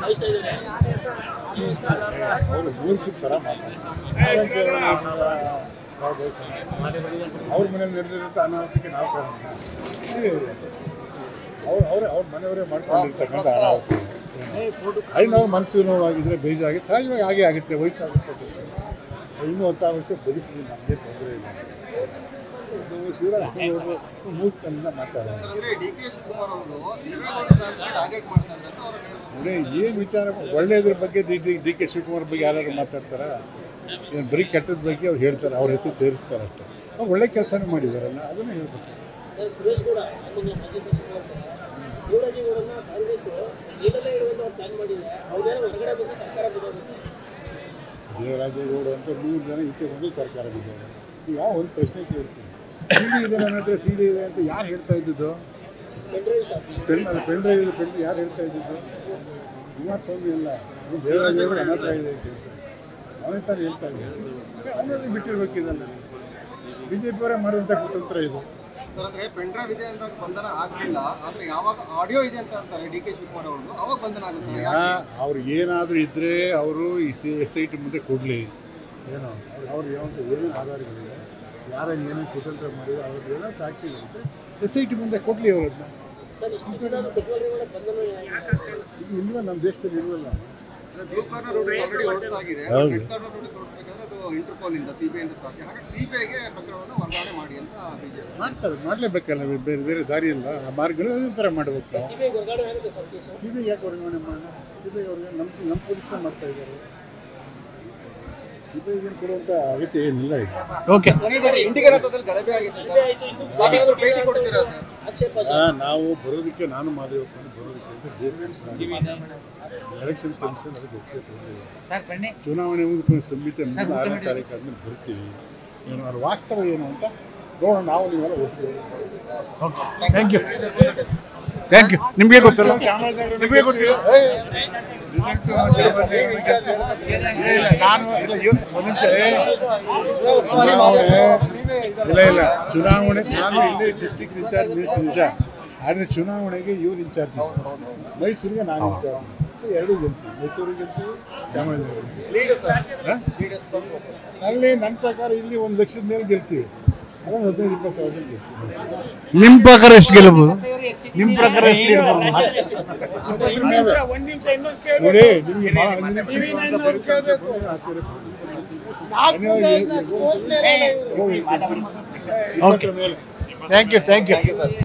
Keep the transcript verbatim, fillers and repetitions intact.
ಅವರು ಮೂರ್ಖಿ ಥರ ಮಾತಾಡ್ತಾರೆ. ಅವ್ರ ಮನೇಲಿ ನಡೆದಿರುತ್ತ ಅನಾಹುತಕ್ಕೆ ನಾವು ಕಾರಣ. ಅವ್ರು ಅವರೇ ಅವ್ರ ಮನೆಯವರೇ ಮಾಡ್ಕೊಂಡಿರ್ತಕ್ಕಂಥ ಅನಾಹುತ. ಐನವ್ರ ಮನಸ್ಸು ನೋವಾಗಿದ್ದರೆ ಬೇಜಾಗಿ ಸಹಜವಾಗಿ ಹಾಗೆ ಆಗುತ್ತೆ. ವಯಸ್ಸಾಗುತ್ತೆ, ಇನ್ನೂ ಹತ್ತಾರು ವರ್ಷ ಬದುಕಿದ್ವಿ, ನಮಗೆ ತೊಂದರೆ ಇಲ್ಲ. ಶಿವರಾಜ್ ಮೂರ್ಖನಿಂದ ಮಾತಾಡೋದು ನೋಡಿ. ಏನು ವಿಚಾರ ಒಳ್ಳೆಯದ್ರ ಬಗ್ಗೆ D D D K Shivakumar ಬಗ್ಗೆ ಯಾರು ಮಾತಾಡ್ತಾರ? ಏನು ಬರೀ ಕೆಟ್ಟದ ಬಗ್ಗೆ ಅವ್ರು ಹೇಳ್ತಾರೆ, ಅವ್ರ ಹೆಸರು ಸೇರಿಸ್ತಾರೆ ಅಷ್ಟೇ. ಅವ್ರು ಒಳ್ಳೆ ಕೆಲಸನೂ ಮಾಡಿದಾರಲ್ಲ, ಅದನ್ನು ಹೇಳ್ಬೇಕು. ಸುರೇಶ್ ಗೌಡ ದೇವರಾಜೇಗೌಡರನ್ನ ಕಾಂಗ್ರೆಸ್ ಜೈಲಲ್ಲೇ ಇಡುವಂತ ಪ್ಲಾನ್ ಮಾಡಿದೆ. ಅವ್ರೇನೋ ಹೊರಗಡೆ ಬಂದು ಸರ್ಕಾರ ಬಿಡೋದು. ದೇವರಾಜೇಗೌಡ ಅಂತ ಮೂರು ಜನ ಈಚೆ ಬಂದು ಸರ್ಕಾರ ಬಿದ್ದಾರೆ. ಈಗ ಒಂದು ಪ್ರಶ್ನೆ ಕೇಳ್ತೀನಿ, ಸಿ ಡಿ ಇದೆ ನನ್ನ ಹತ್ರ, ಸಿ ಡಿ ಇದೆ ಅಂತ ಯಾರು ಹೇಳ್ತಾ ಇದ್ದಿದ್ದು? ಪೆನ್ ಪೆನ್ ಡ್ರೈವ್ ಇದೆ, ಪೆನ್ ಯಾರು ಹೇಳ್ತಾ ಇದ್ದಿದ್ದು? ಕುಮಾರಸ್ವಾಮಿ ಇಲ್ಲ, ದೇವರಾಜೇಗೌಡ ನನ್ನ ಹತ್ರ ಇದೆ ಅಂತ ಹೇಳ್ತಾರೆ. ಅವನೇ ತಾನು ಹೇಳ್ತಾ ಇದ್ದಾರೆ. ಅನ್ನೋದು ಬಿಟ್ಟಿರ್ಬೇಕಿದಲ್ಲ. ಬಿ ಜೆ ಪಿಯವರೇ ಮಾಡಿದಂಥ ಕುತಂತ್ರ ಇದು. ಸರ್, ಅಂದರೆ ಪೆನ್ ಡ್ರೈವ್ ಇದೆ ಅಂತ ಬಂಧನ ಆಗಲಿಲ್ಲ, ಆದರೆ ಯಾವಾಗ ಆಡಿಯೋ ಇದೆ ಅಂತ ಅಂತಾರೆ ಡಿ ಕೆ ಶಿವಕುಮಾರ್ ಅವರು, ಅವಾಗ ಬಂಧನ ಆಗುತ್ತೆ. ಅವ್ರು ಏನಾದರೂ ಇದ್ದರೆ ಅವರು ಈ ಸಿ ಎಸ್ ಐ ಟಿ ಮುಂದೆ ಕೊಡಲಿ. ಏನೋ ಅವ್ರು ಯಾವ ಏನೇನು ಆಧಾರಗಳಿದೆ, ಯಾರು ಏನೇನು ಕುತಂತ್ರ ಮಾಡಿದ್ರು, ಅವ್ರದ್ದು ಏನೋ ಸಾಕ್ಷಿಗಳಿದೆ, ಎಸ್ ಐ ಟಿ ಮುಂದೆ ಕೊಡಲಿ ಅವ್ರನ್ನ. ಇದು ಇಲ್ವ ನಮ್ಮ ದೇಶದಲ್ಲಿ ಇಲ್ವಲ್ಲ. ಬ್ಲೂ ಕಾರ್ನರ್ ನೋಟಿಸ್ ಆಲ್ರೆಡಿ ಹೊರಡ್ಸ್ ಆಗಿದೆ. ರೆಡ್ ಕಾರ್ನರ್ ನೋಟಿಸ್ ಹೊರಡಿಸಬೇಕಾದ್ರೆ ಅದು ಇಂಟರ್ಪೋಲ್ ಇಂದ ಸಿಬಿಐ ಇಂದ ಸಾಧ್ಯ. ಹಾಗಾಗಿ ಸಿಬಿಐಗೆ ಪ್ರಕರಣವನ್ನು ವರ್ಗಾವಣೆ ಮಾಡಿ ಅಂತ ಬಿಜೆಪಿ ಮಾಡ್ತಾರೆ. ಮಾಡಲೇಬೇಕಲ್ಲ, ಬೇರೆ ಬೇರೆ ದಾರಿ ಇಲ್ಲ. ಆ ಮಾರ್ಗಗಳು ಅದೇ ಥರ ಮಾಡಬೇಕು. ಸಿಬಿಐ ಯಾಕೆ ವರ್ಗಾವಣೆ ಮಾಡೋಣ? ಸಿಬಿಐ ಅವ್ರಿಗೆ ನಮ್ಮ ನಮ್ಮ ಪೊಲೀಸ್ನ ಮಾಡ್ತಾ ಇದ್ದಾರೆ. ಸಿಬಿಐಗೆ ಕೊಡುವಂಥ ಅಗತ್ಯ ಏನಿಲ್ಲ ಈಗ. ಓಕೆ, ಇಂಡಿಗನ್ ಹತ್ತದಲ್ಲಿ ಗಲಭೆ ಆಗಿತ್ತು ಸರ್, ಭೇಟಿ ಕೊಡ್ತೀರಾ ಸರ್? ನಾವು ಬರೋದಕ್ಕೆ, ನಾನು ಮಾದೇವಪ್ಪ ಬರೋದಕ್ಕೆ ಅಂತ ಜೆ ಎಲೆಕ್ಷನ್ ಕಮಿಷನ್ ಅದಕ್ಕೆ ಒಪ್ಪಿಗೆ ಚುನಾವಣೆ ಮುಗಿದ ಸಂಹಿತೆ ಮುಂದೆ ಆರನೇ ತಾರೀಕು ಆದ್ಮೇಲೆ ಬರ್ತೀವಿ. ಏನು ಅವ್ರ ವಾಸ್ತವ ಏನು ಅಂತ ನೋಡೋಣ. ನಾವು ನೀವೆಲ್ಲ ಒಪ್ಪಿಗೆ. ಥ್ಯಾಂಕ್ ಯು ಥ್ಯಾಂಕ್ ಯು ನಿಮಗೆ ಗೊತ್ತಲ್ಲ, ನಿಮಗೆ ಗೊತ್ತಿಲ್ಲ. ನಾನು ಇಲ್ಲ ಇಲ್ಲ ಇಲ್ಲ ಚುನಾವಣೆ ನಾನು ಇಲ್ಲಿ ಡಿಸ್ಟ್ರಿಕ್ಟ್ ಇನ್ಚಾರ್ಜ್ ಮಿನಿಸ್ಟರ್ ನಿಜ, ಆದರೆ ಚುನಾವಣೆಗೆ ಇವ್ರು ಇನ್ಚಾರ್ಜ್, ಮೈಸೂರಿಗೆ ನಾನು ಇನ್ಚಾರ್ಜ್. ಸೊ ಎರಡೂ ಗೆಲ್ತೀವಿ, ಮೈಸೂರಿಗೆ ಗೆಲ್ತೀವಿ, ಚಾಮರಾಜನಗರ. ಅಲ್ಲಿ ನನ್ನ ಪ್ರಕಾರ ಇಲ್ಲಿ ಒಂದು ಲಕ್ಷದ ಮೇಲೆ ಗೆಲ್ತೀವಿ, ಅದೊಂದು ಹದಿನೈದು ಇಪ್ಪತ್ತು ಸಾವಿರ ಗೆಲ್ತೀವಿ. ನಿಮ್ಮ ಪ್ರಕಾರ ಎಷ್ಟು ಗೆಲ್ಲಬಹುದು? ನಿಮ್ಮ ಪ್ರಕಾರ ಎಷ್ಟು ಗೆಲ್ಲಬಹುದು? ನೋಡಿ, ನಿಮಗೆ ಆಶ್ಚರ್ಯ. Thank you thank you